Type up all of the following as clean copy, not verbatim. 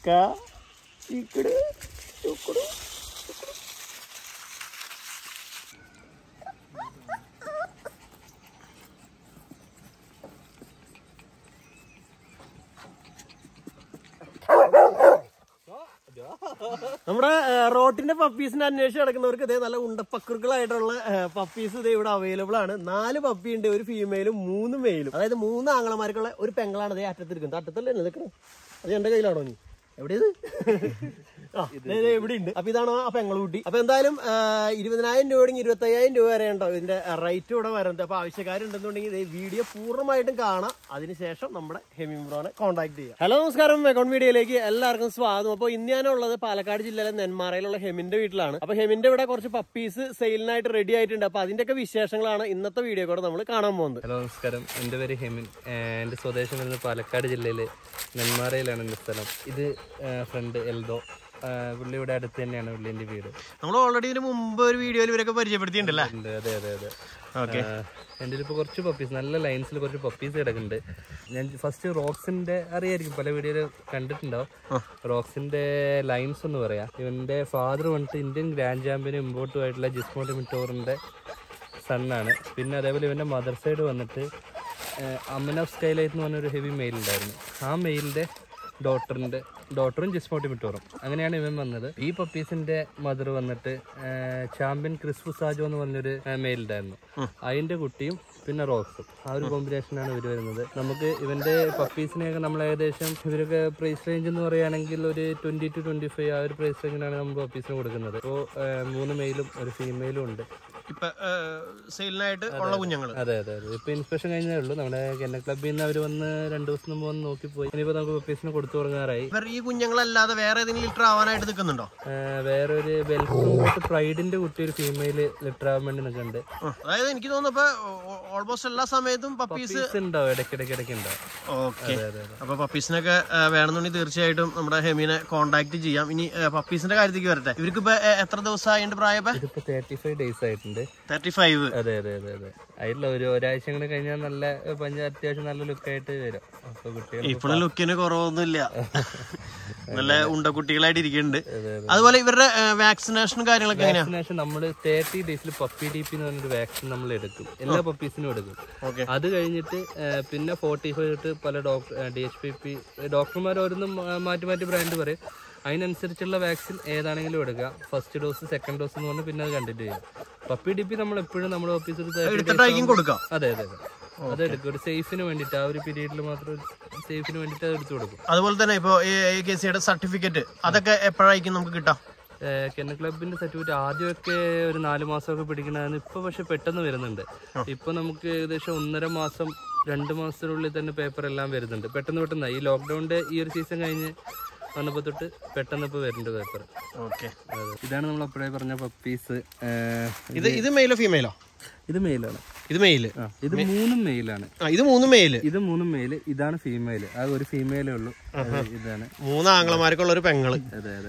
Chika. Chikudu. Chikudu. നമ്മുടെ റോട്ടിന്റെ പപ്പീസിനെ അന്വേഷിച്ച് നടക്കുന്നവർക്ക് ഇതേ നല്ല ഉണ്ടപ്പക്കുറുകളായിട്ടുള്ള പപ്പീസ് ഇതേ ഇവിടെ അവൈലബിൾ ആണ്. 4 പപ്പി ഉണ്ട്, ഒരു ഫീമെയിലും 3 മെയിലും. അതായത് 3 ആങ്ങളമാർക്കുള്ള ഒരു പെങ്ങളാണ് അതേ അറ്റത്തിരിക്കുന്നത്. അറ്റത്തല്ലേ നിൽക്കണം? അത് എന്റെ കയ്യിലാണോ? നീ എവിടെയത്? എവിടെ ഉണ്ട്? അപ്പൊ ഇതാണോ ആ പെങ്ങളുട്ടി? അപ്പൊ എന്തായാലും 20,000 രൂപ 25,000 രൂപ വരെ ഉണ്ടോ ഇതിന്റെ റേറ്റ് ഇവിടെ വരുന്നത്. അപ്പൊ ആവശ്യക്കാരുണ്ടെന്നുണ്ടെങ്കിൽ വീഡിയോ പൂർണ്ണമായിട്ടും കാണാം. അതിനുശേഷം നമ്മുടെ ഹെമി ബ്രോനെ കോൺടാക്ട് ചെയ്യാം. ഹലോ നമസ്കാരം, മെക്കോൺ വീഡിയോയിലേക്ക് എല്ലാവർക്കും സ്വാഗതം. അപ്പൊ ഇന്ന് ഞാനുള്ളത് പാലക്കാട് ജില്ലയിലെ നെന്മാറയിലുള്ള ഹെമിന്റെ വീട്ടിലാണ്. അപ്പൊ ഹെമിന്റെ ഇവിടെ കുറച്ച് പപ്പീസ് സെയിലിനായിട്ട് റെഡി ആയിട്ടുണ്ട്. അപ്പൊ അതിന്റെയൊക്കെ വിശേഷങ്ങളാണ് ഇന്നത്തെ വീഡിയോ കൂടെ നമ്മൾ കാണാൻ പോകുന്നത്. ഹലോ നമസ്കാരം, എന്റെ പേര് ഹെമിൻ. എന്റെ സ്വദേശം വരുന്നത് പാലക്കാട് ജില്ലയിലെ നെന്മാറയിലാണ് എന്റെ സ്ഥലം. ഇത് ഫ്രണ്ട് എൽദോ, പുള്ളി ഇവിടെ അടുത്ത് തന്നെയാണ് പുള്ളിന്റെ വീട്. നമ്മൾ ഓൾറെഡി ഇതിന് മുമ്പ് ഒരു വീഡിയോയിൽ ഇവരൊക്കെ പരിചയപ്പെടുത്തിയിട്ടുണ്ടല്ലേ? അതെ അതെ അതെ. എൻ്റെ ഇപ്പൊ കുറച്ച് പപ്പീസ്, നല്ല ലൈൻസിൽ കുറച്ച് പപ്പീസ് കിടക്കുന്നുണ്ട്. ഞാൻ ഫസ്റ്റ് റോക്സിന്റെ അറിയായിരിക്കും, പല വീഡിയോയിൽ കണ്ടിട്ടുണ്ടാവും. റോക്സിന്റെ ലൈൻസ് എന്ന് പറയാം. ഇവന്റെ ഫാദർ വന്നിട്ട് ഇന്ത്യൻ ഗ്രാൻഡ് ചാമ്പ്യനും ഇമ്പോർട്ടും ആയിട്ടുള്ള ജിസ്മോട്ട് മിറ്റോറിന്റെ സണ്ണാണ്. പിന്നെ അതേപോലെ ഇവന്റെ മദർ സൈഡ് വന്നിട്ട് അമൻ ഓഫ് സ്കൈലൈറ്റ് എന്ന് പറഞ്ഞൊരു ഹെവി മെയിൽ ഉണ്ടായിരുന്നു. ആ മെയിലിന്റെ ഡോട്ടറും ജിസ്മോട്ടി മിറ്റോറും, അങ്ങനെയാണ് ഇവൻ വന്നത്. ഈ പപ്പീസിന്റെ മദർ വന്നിട്ട് ചാമ്പ്യൻ ക്രിസ്പു സാജോ എന്ന് പറഞ്ഞൊരു മെയിൽ ഉണ്ടായിരുന്നു. അതിന്റെ കുട്ടിയും പിന്നെ റോക്സും, ആ ഒരു കോമ്പിനേഷനാണ് ഇവർ വരുന്നത്. നമുക്ക് ഇവന്റെ പപ്പീസിനെയൊക്കെ നമ്മൾ ഏകദേശം ഇവരൊക്കെ പ്രൈസ് റേഞ്ച് എന്ന് പറയുകയാണെങ്കിൽ ഒരു 20 to 25 ആ ഒരു പ്രൈസ് റേഞ്ചിനാണ് നമ്മൾ പപ്പീസിന് കൊടുക്കുന്നത്. ഇപ്പോൾ 3 മെയിലും ഒരു ഫീമെയിലും ഉണ്ട് ഇപ്പൊ സെയിലിനായിട്ട് ഉള്ള കുഞ്ഞുങ്ങൾ. അതെ അതെ അതെ. ഇപ്പൊ ഇൻസ്പെക്ഷൻ കഴിഞ്ഞേ ഉള്ളൂ. നമ്മുടെ കെന്നൽ ക്ലബ്ബിൽ നിന്ന് അവർ വന്ന് 2 ദിവസം മുമ്പ് വന്ന് നോക്കിപ്പോയി. ഇനിയിപ്പോ നമുക്ക് പപ്പീസിന് കൊടുത്തു തുടങ്ങാറായി. ഈ കുഞ്ഞുങ്ങളല്ലാതെ വേറെ ഏതെങ്കിലും ലിറ്റർ ആവാനായിട്ട് നിൽക്കുന്നുണ്ടോ? വേറെ ഒരു വെൽക്കം പ്രൈഡിന്റെ കുട്ടി, ഒരു ഫീമെയില് ലിറ്റർ ആവാൻ വേണ്ടി നിൽക്കുന്നുണ്ട്. അതായത് എനിക്ക് തോന്നുന്നു ഓൾമോസ്റ്റ് എല്ലാ സമയത്തും പപ്പീസ് ഉണ്ടാവും, ഇടയ്ക്കിടയ്ക്ക് ഉണ്ടാവും. ഓക്കെ, അപ്പൊ പപ്പീസിനൊക്കെ വേണമെന്നുണ്ടെങ്കിൽ തീർച്ചയായിട്ടും നമ്മുടെ ഹെമിനെ കോൺടാക്ട് ചെയ്യാം. ഇനി പപ്പീസിന്റെ കാര്യത്തേക്ക് വരട്ടെ. ഇവർക്ക് ഇപ്പൊ എത്ര ദിവസമായിട്ട് പ്രായം? ഇതിപ്പോ 35 ഡേയ്സ് ആയിട്ടുണ്ട്. 35? അതെ അതെ അതെ അതെ. അതിലുള്ള ഒരാഴ്ച കൂടെ കഴിഞ്ഞാൽ നല്ല അത്യാവശ്യം നല്ല ലുക്കായിട്ട് വരും. അപ്പൊ കുട്ടികൾ ഇപ്പോഴും ലുക്കിന് കുറവൊന്നുമില്ല, നല്ല ഉണ്ടക്കുട്ടികളായിട്ട് ഇരിക്കുന്നുണ്ട്. അതുപോലെ ഇവരുടെ വാക്സിനേഷനും കാര്യങ്ങളൊക്കെ എങ്ങനെയാണ്? വാക്സിനേഷൻ നമ്മള് 30 ഡേയ്സിൽ പപ്പി DP എന്ന് പറഞ്ഞൊരു വാക്സിൻ നമ്മൾ എടുക്കും, എല്ലാ പപ്പീസിനും എടുക്കും. അത് കഴിഞ്ഞിട്ട് പിന്നെ 45 തൊട്ട് പല DHPP ഡോക്ടർമാർ ഓരോന്നും മാറ്റി മാറ്റി ബ്രാൻഡ് പറയും. അതിനനുസരിച്ചുള്ള വാക്സിൻ ഏതാണെങ്കിലും എടുക്കുക. ഫസ്റ്റ് ഡോസ്, സെക്കൻഡ് ഡോസ് എന്ന് പറഞ്ഞാൽ പിന്നെ അത് കണ്ടിന്യൂ ചെയ്യാം. പപ്പി DP നമ്മൾ എപ്പോഴും നമ്മുടെ ഓഫീസിൽ കൊടുക്കാം. അതെ അതെ അതെ, അതെടുക്കും. ഒരു സേഫിന് വേണ്ടിട്ട്, ആ ഒരു പീരീഡിൽ മാത്രം സേഫിന് വേണ്ടിട്ട് അത് എടുത്തു കൊടുക്കും. അതുപോലെ തന്നെ ഇപ്പൊ AKCയുടെ സർട്ടിഫിക്കറ്റ് അതൊക്കെ എപ്പോഴായിരിക്കും നമുക്ക് കിട്ടാം? കെന്നൽ ക്ലബിന്റെ സർട്ടിഫിക്കറ്റ് ആദ്യമൊക്കെ ഒരു 4 മാസമൊക്കെ പിടിക്കണമായിരുന്നു. ഇപ്പൊ പക്ഷെ പെട്ടെന്ന് വരുന്നുണ്ട്. ഇപ്പൊ നമുക്ക് ഏകദേശം 1.5 മാസം 2 മാസത്തിനുള്ളിൽ തന്നെ പേപ്പർ എല്ലാം വരുന്നുണ്ട്. പെട്ടെന്ന് ഈ ലോക്ക്ഡൌണിന്റെ ഈ ഒരു സീസൺ കഴിഞ്ഞ് വന്നപ്പോ തൊട്ട് പെട്ടെന്ന് ഇപ്പൊ വരുന്നുണ്ട് പേപ്പർ. ഓക്കെ, ഇതാണ് നമ്മൾ അപ്പോഴേ പറഞ്ഞ പപ്പീസ്. ഇത് മെയിലോ ഫീമെയിലോ? ഇത് മെയിലാണ്. ഇത് മെയില്. ഇത് 3 മെയിലാണ്. ഇത് 3 മെയില്. ഇത് 3 മെയില്. ഇതാണ് ഫീമെയില്. ആ ഒരു ഫീമെയിലേ ഉള്ളൂ. ഇതാണ് 3 ആംഗ്ലമാർക്കുള്ള ഒരു പെങ്ങള്. അതെ അതെ.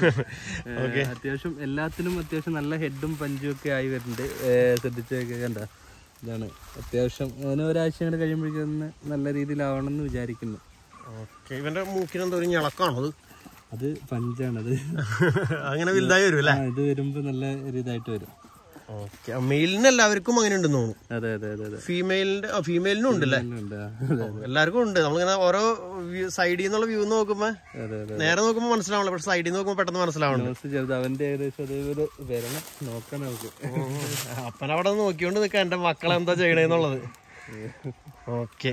അത്യാവശ്യം എല്ലാത്തിനും അത്യാവശ്യം നല്ല ഹെഡും പഞ്ചും ഒക്കെ ആയി വരുന്നുണ്ട്. ശ്രദ്ധിച്ചൊക്കെ കണ്ട, ഇതാണ് അത്യാവശ്യം. അങ്ങനെ ഒരാഴ്ച കൂടെ കഴിയുമ്പോഴേക്കും നല്ല രീതിയിലാവണം എന്ന് വിചാരിക്കുന്നു. ഓക്കെ, ഇവന്റെ മൂക്കിനെന്തോ ഒരു ഞളക്കാണോ? അത് പഞ്ചാണത്. അങ്ങനെ വലുതായി വരും അല്ലേ? ഇത് വരുമ്പോ നല്ല ഒരു ഇതായിട്ട് വരും. ഓക്കെ, മെയിലിന് എല്ലാവർക്കും അങ്ങനെ ഉണ്ടെന്ന് തോന്നുന്നു. അതെ അതെ അതെ. ഫീമെയിലിനും ഉണ്ടല്ലേ? എല്ലാവർക്കും ഉണ്ട്. നമ്മളിങ്ങനെ ഓരോ സൈഡിൽ നിന്നുള്ള വ്യൂ നോക്കുമ്പോ നേരെ നോക്കുമ്പോ മനസ്സിലാവണല്ലോ, പക്ഷെ സൈഡിൽ നോക്കുമ്പോ പെട്ടെന്ന് മനസ്സിലാവണം. അവന്റെ ഏകദേശം അതേപോലെ വരണം, നോക്കാൻ നമുക്ക്. അപ്പനവിടെ നോക്കിക്കൊണ്ട് നിൽക്കാം എന്റെ മക്കളെന്താ ചെയ്യണേന്നുള്ളത്. ഓക്കെ,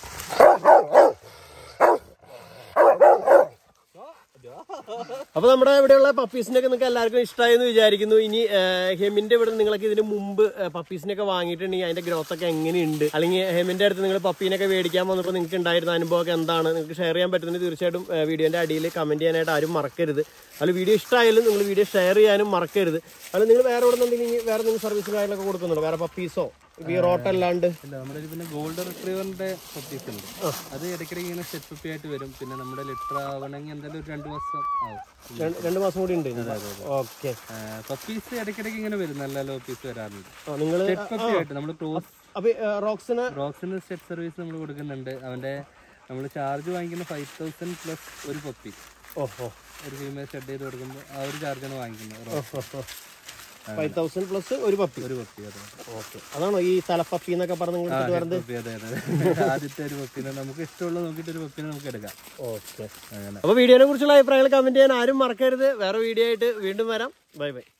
അപ്പൊ നമ്മുടെ ഇവിടെയുള്ള പപ്പീസിനൊക്കെ നിങ്ങൾക്ക് എല്ലാവർക്കും ഇഷ്ടമായി എന്ന് വിചാരിക്കുന്നു. ഇനി ഹെമിന്റെ ഇവിടെ നിങ്ങൾക്ക് ഇതിന് മുമ്പ് പപ്പീസിനൊക്കെ വാങ്ങിയിട്ടുണ്ടെങ്കിൽ അതിന്റെ ഗ്രോത്ത് ഒക്കെ എങ്ങനെയുണ്ട്, അല്ലെങ്കിൽ ഹെമിന്റെ അടുത്ത് നിങ്ങൾ പപ്പീനൊക്കെ മേടിക്കാൻ വന്നപ്പോൾ നിങ്ങൾക്ക് ഉണ്ടായിരുന്ന അനുഭവമൊക്കെ എന്താണ്, നിങ്ങൾക്ക് ഷെയർ ചെയ്യാൻ പറ്റുന്നത് തീർച്ചയായിട്ടും വീഡിയോന്റെ അടിയിൽ കമന്റ് ചെയ്യാനായിട്ട് ആരും മറക്കരുത്. അതിൽ വീഡിയോ ഇഷ്ടമായാലും നിങ്ങൾ വീഡിയോ ഷെയർ ചെയ്യാനും മറക്കരുത്. അത് നിങ്ങൾ വേറെ എവിടെ നിന്നുണ്ടെങ്കിൽ വേറെ എന്തെങ്കിലും സർവീസും കാര്യങ്ങളൊക്കെ കൊടുക്കുന്നുണ്ടോ? വേറെ പപ്പീസോ ഈ റോട്ടല്ലാണ്ട്? നമ്മുടെ പിന്നെ ഗോൾഡൻ റിട്രീവറിന്റെ പപ്പീസ് ഉണ്ട്. അത് ഇടയ്ക്കിടയ്ക്ക് ഇങ്ങനെ സെറ്റ് ആയിട്ട് വരും. പിന്നെ നമ്മുടെ ലിറ്റർ ആവണമെങ്കിൽ എന്തായാലും ഒരു 2 മാസം ആവും. 2 മാസം കൂടി ഉണ്ട്. ഓക്കെ, പപ്പീസ് ഇടയ്ക്കിടയ്ക്ക് ഇങ്ങനെ വരും, നല്ല പപ്പീസ് വരാറുണ്ട്. നിങ്ങൾ നമ്മൾ ക്രോസ് റോക്സിന് സ്റ്റെപ്പ് സർവീസ് നമ്മൾ കൊടുക്കുന്നുണ്ട്. അവന്റെ നമ്മൾ ചാർജ് വാങ്ങിക്കുന്ന 5,000 പ്ലസ് ഒരു പപ്പി. ഓഹോ ഒരു ഫീമെയിൽ ഷെഡ് ചെയ്ത് കൊടുക്കുമ്പോൾ ആ ഒരു ചാർജാണ് വാങ്ങിക്കുന്നത്. 5,000 പ്ലസ് ഒരു പപ്പി. ഒരു പപ്പി. അതെ. ഓക്കെ, അതാണോ ഈ തലപ്പപ്പി എന്നൊക്കെ പറഞ്ഞ് വരുന്നത്? ആദ്യത്തെ ഒരു പപ്പിനെ നമുക്ക് ഇഷ്ടമുള്ള നോക്കിയിട്ട് ഒരു പപ്പിനെ നമുക്ക് എടുക്കാം. ഓക്കെ, അങ്ങനെ. അപ്പൊ വീഡിയോനെ കുറിച്ചുള്ള അഭിപ്രായങ്ങൾ കമന്റ് ചെയ്യാൻ ആരും മറക്കരുത്. വേറെ വീഡിയോ ആയിട്ട് വീണ്ടും വരാം. Bye by.